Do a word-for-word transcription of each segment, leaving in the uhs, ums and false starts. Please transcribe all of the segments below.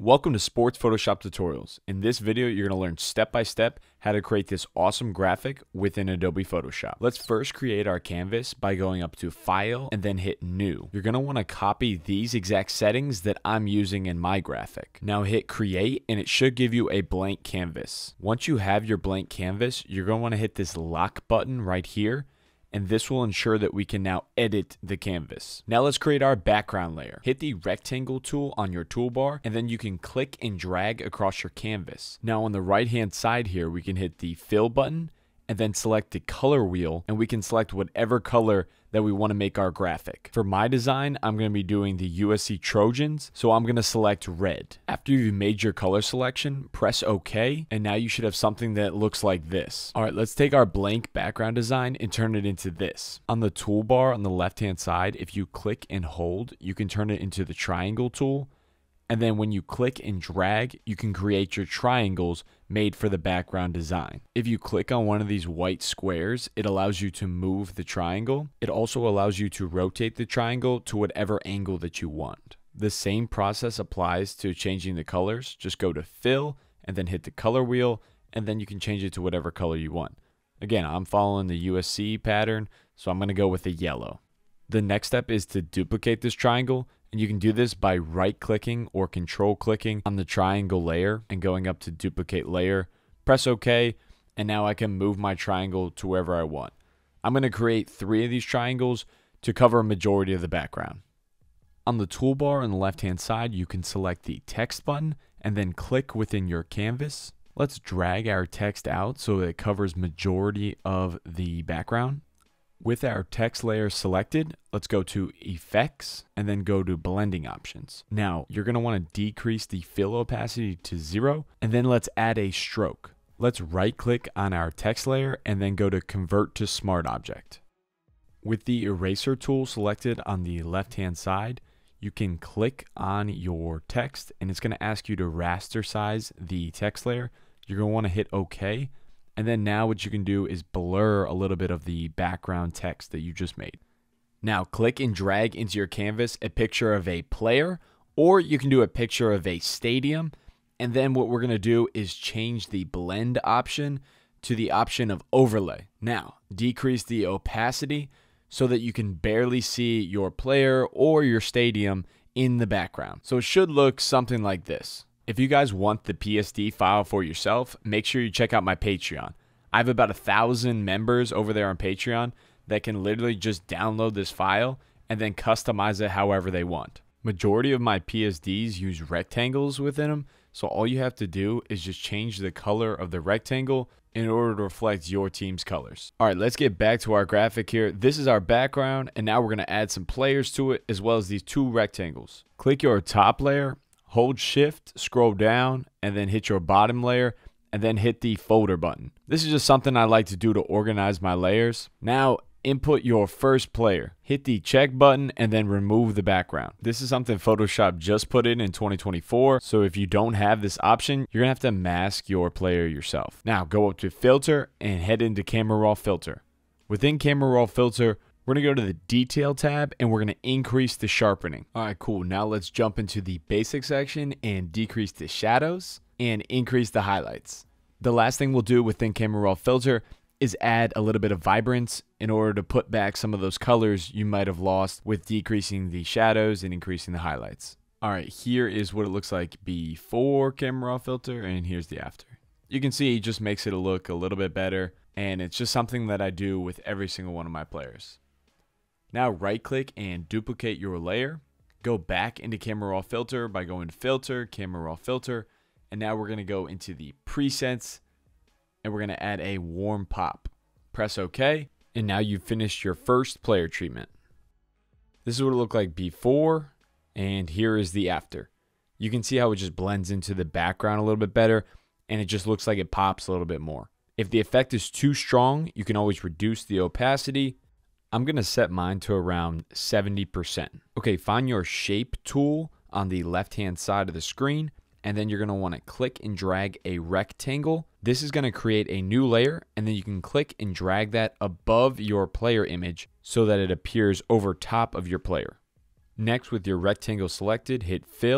Welcome to Sports Photoshop Tutorials. In this video, you're going to learn step-by-step how to create this awesome graphic within Adobe Photoshop. Let's first create our canvas by going up to File and then hit New. You're going to want to copy these exact settings that I'm using in my graphic. Now hit Create and it should give you a blank canvas. Once you have your blank canvas, you're going to want to hit this lock button right here, and this will ensure that we can now edit the canvas. Now let's create our background layer. Hit the rectangle tool on your toolbar, and then you can click and drag across your canvas. Now on the right hand side here, we can hit the fill button and then select the color wheel, and we can select whatever color that we want to make our graphic. For my design, I'm going to be doing the U S C Trojans, so I'm going to select red. After you've made your color selection, press OK, and now you should have something that looks like this. All right, let's take our blank background design and turn it into this. On the toolbar on the left-hand side, if you click and hold, you can turn it into the triangle tool. And then when you click and drag, you can create your triangles made for the background design. If you click on one of these white squares, it allows you to move the triangle. It also allows you to rotate the triangle to whatever angle that you want. The same process applies to changing the colors. Just go to Fill and then hit the color wheel, and then you can change it to whatever color you want. Again, I'm following the U S C pattern, so I'm going to go with the yellow. The next step is to duplicate this triangle. And you can do this by right-clicking or control-clicking on the triangle layer and going up to Duplicate Layer. Press OK, and now I can move my triangle to wherever I want. I'm going to create three of these triangles to cover a majority of the background. On the toolbar on the left-hand side, you can select the Text button and then click within your canvas. Let's drag our text out so that it covers majority of the background. With our text layer selected, let's go to Effects and then go to Blending Options. Now, you're going to want to decrease the fill opacity to zero, and then let's add a stroke. Let's right-click on our text layer and then go to Convert to Smart Object. With the Eraser tool selected on the left-hand side, you can click on your text, and it's going to ask you to raster size the text layer. You're going to want to hit OK. And then now what you can do is blur a little bit of the background text that you just made. Now click and drag into your canvas a picture of a player, or you can do a picture of a stadium. And then what we're going to do is change the blend option to the option of overlay. Now decrease the opacity so that you can barely see your player or your stadium in the background. So it should look something like this. If you guys want the P S D file for yourself, make sure you check out my Patreon. I have about a thousand members over there on Patreon that can literally just download this file and then customize it however they want. Majority of my P S Ds use rectangles within them, so all you have to do is just change the color of the rectangle in order to reflect your team's colors. All right, let's get back to our graphic here. This is our background, and now we're going to add some players to it as well as these two rectangles. Click your top layer, hold Shift, scroll down, and then hit your bottom layer, and then hit the folder button. This is just something I like to do to organize my layers. Now, input your first player. Hit the check button, and then remove the background. This is something Photoshop just put in in twenty twenty-four, so if you don't have this option, you're gonna have to mask your player yourself. Now, go up to Filter, and head into Camera Raw Filter. Within Camera Raw Filter, we're going to go to the Detail tab, and we're going to increase the sharpening. All right, cool. Now let's jump into the Basic section and decrease the shadows and increase the highlights. The last thing we'll do within Camera Raw Filter is add a little bit of vibrance in order to put back some of those colors you might have lost with decreasing the shadows and increasing the highlights. All right, here is what it looks like before Camera Raw Filter, and here's the after. You can see it just makes it look a little bit better, and it's just something that I do with every single one of my players. Now right-click and duplicate your layer. Go back into Camera Raw Filter by going to Filter, Camera Raw Filter, and now we're going to go into the presets, and we're going to add a warm pop. Press OK, and now you've finished your first player treatment. This is what it looked like before, and here is the after. You can see how it just blends into the background a little bit better, and it just looks like it pops a little bit more. If the effect is too strong, you can always reduce the opacity. I'm going to set mine to around seventy percent. Okay, find your shape tool on the left-hand side of the screen, and then you're going to want to click and drag a rectangle. This is going to create a new layer, and then you can click and drag that above your player image so that it appears over top of your player. Next, with your rectangle selected, hit Fill,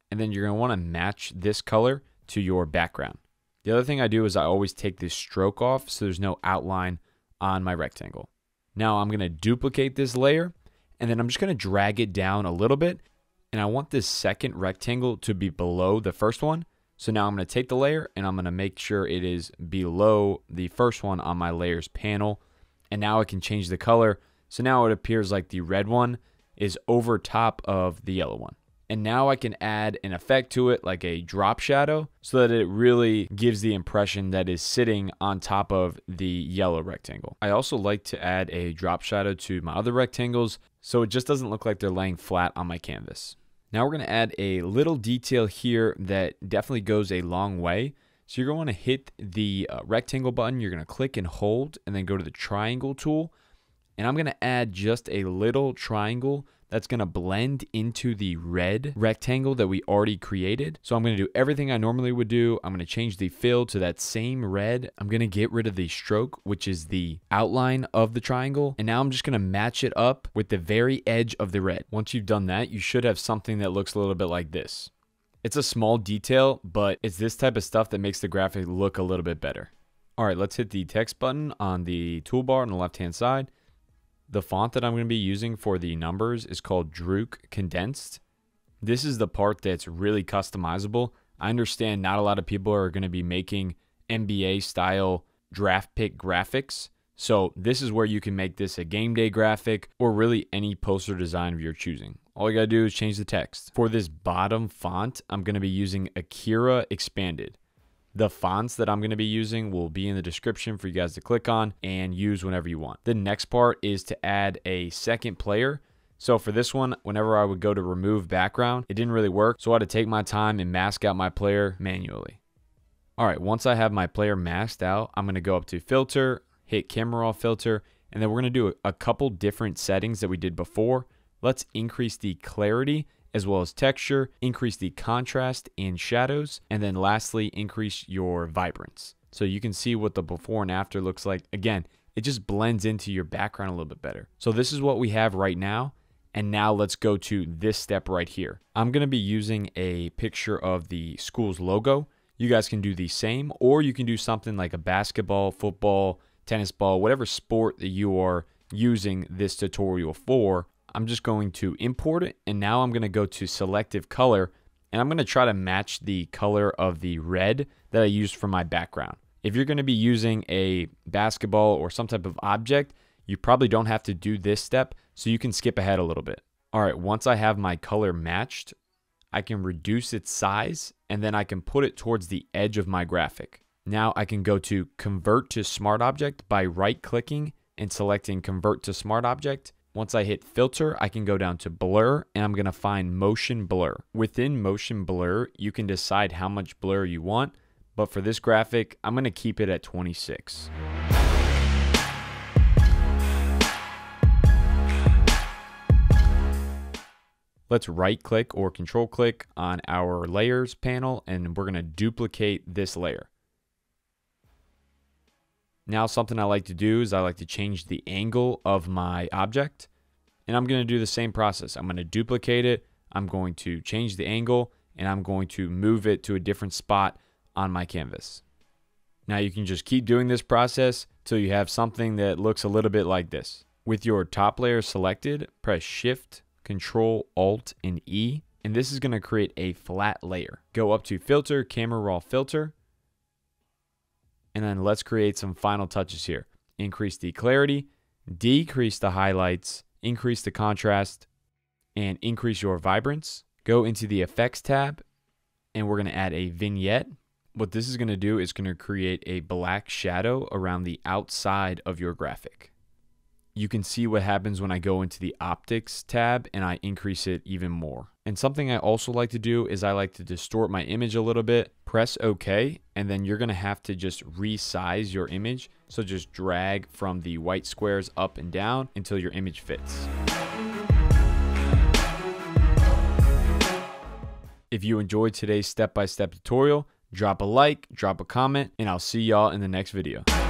and then you're going to want to match this color to your background. The other thing I do is I always take this stroke off so there's no outline on my rectangle. Now I'm going to duplicate this layer, and then I'm just going to drag it down a little bit, and I want this second rectangle to be below the first one. So now I'm going to take the layer and I'm going to make sure it is below the first one on my layers panel. And now I can change the color. So now it appears like the red one is over top of the yellow one. And now I can add an effect to it, like a drop shadow, so that it really gives the impression that is sitting on top of the yellow rectangle. I also like to add a drop shadow to my other rectangles, so it just doesn't look like they're laying flat on my canvas. Now we're going to add a little detail here that definitely goes a long way. So you're going to hit the uh, rectangle button, you're going to click and hold, and then go to the triangle tool. And I'm going to add just a little triangle that's going to blend into the red rectangle that we already created. So I'm going to do everything I normally would do. I'm going to change the fill to that same red. I'm going to get rid of the stroke, which is the outline of the triangle. And now I'm just going to match it up with the very edge of the red. Once you've done that, you should have something that looks a little bit like this. It's a small detail, but it's this type of stuff that makes the graphic look a little bit better. All right, let's hit the text button on the toolbar on the left-hand side. The font that I'm going to be using for the numbers is called Druk Condensed. This is the part that's really customizable. I understand not a lot of people are going to be making N B A style draft pick graphics. So this is where you can make this a game day graphic or really any poster design of your choosing. All you got to do is change the text. For this bottom font, I'm going to be using Akira Expanded. The fonts that I'm going to be using will be in the description for you guys to click on and use whenever you want. The next part is to add a second player. So for this one, whenever I would go to remove background, it didn't really work. So I had to take my time and mask out my player manually. All right, once I have my player masked out, I'm going to go up to filter, hit camera raw filter, and then we're going to do a couple different settings that we did before. Let's increase the clarity as well as texture, increase the contrast and shadows, and then lastly, increase your vibrance. So you can see what the before and after looks like. Again, it just blends into your background a little bit better. So this is what we have right now. And now let's go to this step right here. I'm gonna be using a picture of the school's logo. You guys can do the same, or you can do something like a basketball, football, tennis ball, whatever sport that you are using this tutorial for. I'm just going to import it, and now I'm going to go to selective color, and I'm going to try to match the color of the red that I used for my background. If you're going to be using a basketball or some type of object, you probably don't have to do this step, so you can skip ahead a little bit. All right, once I have my color matched, I can reduce its size, and then I can put it towards the edge of my graphic. Now I can go to Convert to Smart Object by right-clicking and selecting Convert to Smart Object. Once I hit filter, I can go down to blur, and I'm going to find motion blur. Within motion blur, you can decide how much blur you want, but for this graphic, I'm going to keep it at twenty-six. Let's right click or control click on our layers panel, and we're going to duplicate this layer. Now something I like to do is I like to change the angle of my object, and I'm going to do the same process. I'm going to duplicate it, I'm going to change the angle, and I'm going to move it to a different spot on my canvas. Now you can just keep doing this process till you have something that looks a little bit like this. With your top layer selected, press Shift, Control, Alt, and E, and this is going to create a flat layer. Go up to Filter, Camera Raw Filter, and then let's create some final touches here. Increase the clarity, decrease the highlights, increase the contrast, and increase your vibrance. Go into the Effects tab, and we're going to add a vignette. What this is going to do is going to create a black shadow around the outside of your graphic. You can see what happens when I go into the Optics tab and I increase it even more. And something I also like to do is I like to distort my image a little bit. Press OK, and then you're going to have to just resize your image. So just drag from the white squares up and down until your image fits. If you enjoyed today's step-by-step tutorial, drop a like, drop a comment, and I'll see y'all in the next video.